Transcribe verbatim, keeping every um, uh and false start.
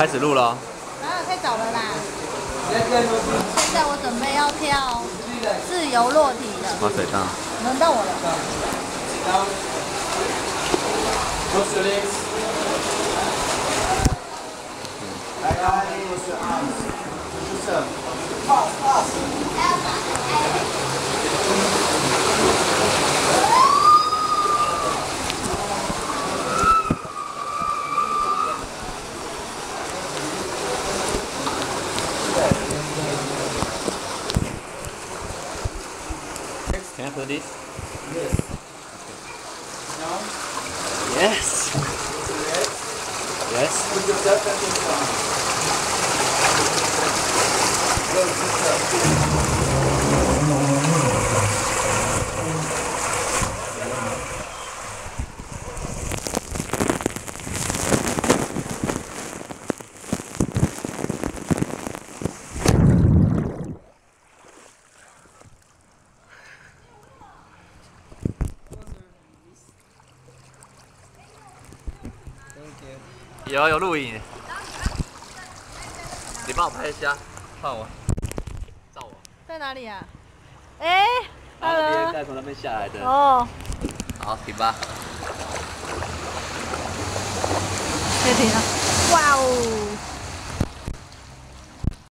开始录了。 啊，太早了啦！现在我准备要跳自由落体了。 滑水道。 轮到我了。 来来，我是二，不是二二。 Can I put this? Yes. Now? Yes. Yes. Yes. Put yourself back in front. Go, sister. Thank you. 有有录影，你帮我拍一下，换我，照我。 在哪里啊？哎、欸， 然后那边再从那边下来的。 哦， 好，停吧。 可以停了。哇哦！